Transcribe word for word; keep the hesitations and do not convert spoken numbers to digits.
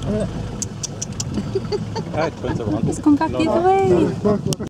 Ja, het punt er wel. It's come back the other way.